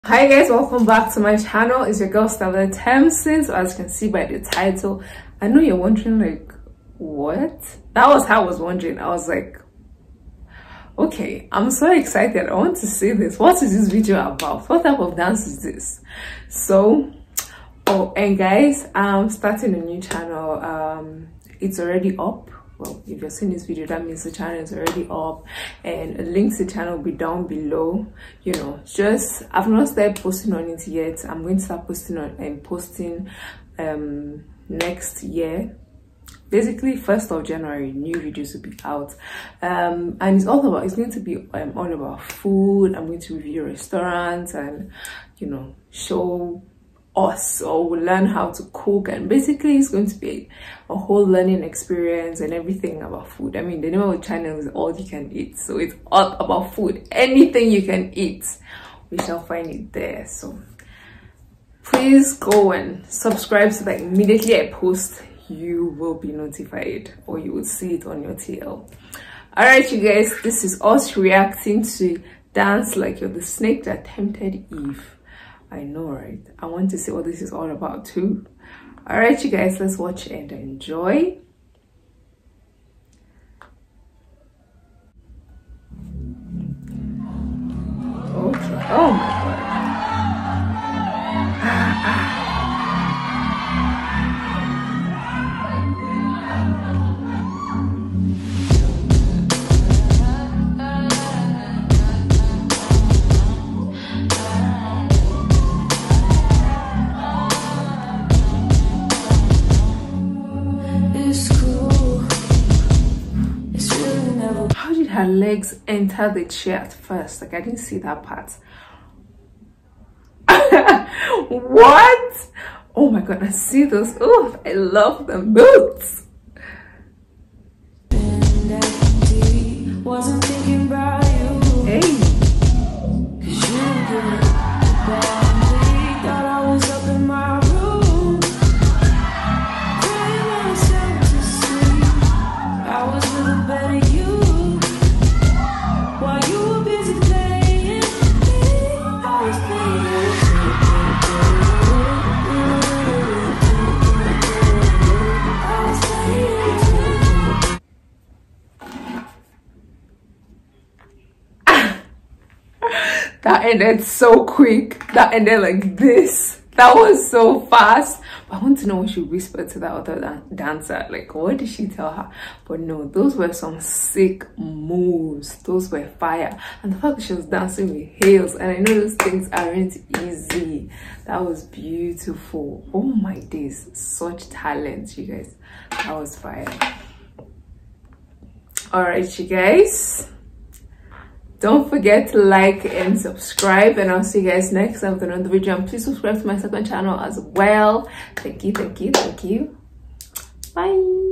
Hi guys, welcome back to my channel. It's your girl Stella Thompson. So as you can see by the title, I know you're wondering like, what? That was how I was wondering. I was like, okay, I'm so excited. I want to see this. What is this video about? What type of dance is this? So, oh, and guys, I'm starting a new channel. It's already up. Well, if you're seeing this video, that means the channel is already up, and a link to the channel will be down below. You know, just I've not started posting on it yet. I'm going to start posting on and posting next year. Basically 1st of January, new videos will be out, and it's going to be all about food. I'm going to review restaurants and, you know, show us, or we'll learn how to cook, and basically it's going to be a whole learning experience and everything about food. I mean, the name of the channel is All You Can Eat, so it's all about food. Anything you can eat, we shall find it there. So please go and subscribe so that immediately I post, you will be notified, or you will see it on your TL. All right, you guys, this is us reacting to Dance Like You're the Snake That Tempted Eve. I know, right? I want to see what this is all about too. All right, you guys, let's watch and enjoy. Okay. Oh my God. Her legs enter the chair at first. Like, I didn't see that part. What? Oh my God, I see those. Oh, I love them boots. Wasn't thinking about you. Hey. Thought I was up in my room, crying myself to sleep. I was with a better you. That ended so quick. That ended like this. That was so fast. But I want to know what she whispered to that other dancer. Like, what did she tell her? But no, those were some sick moves. Those were fire. And the fact that she was dancing with heels, and I know those things aren't easy. That was beautiful. Oh my days, such talent, you guys. That was fire. All right, you guys, don't forget to like and subscribe, and I'll see you guys next time with another video. And please subscribe to my second channel as well. Thank you. Bye.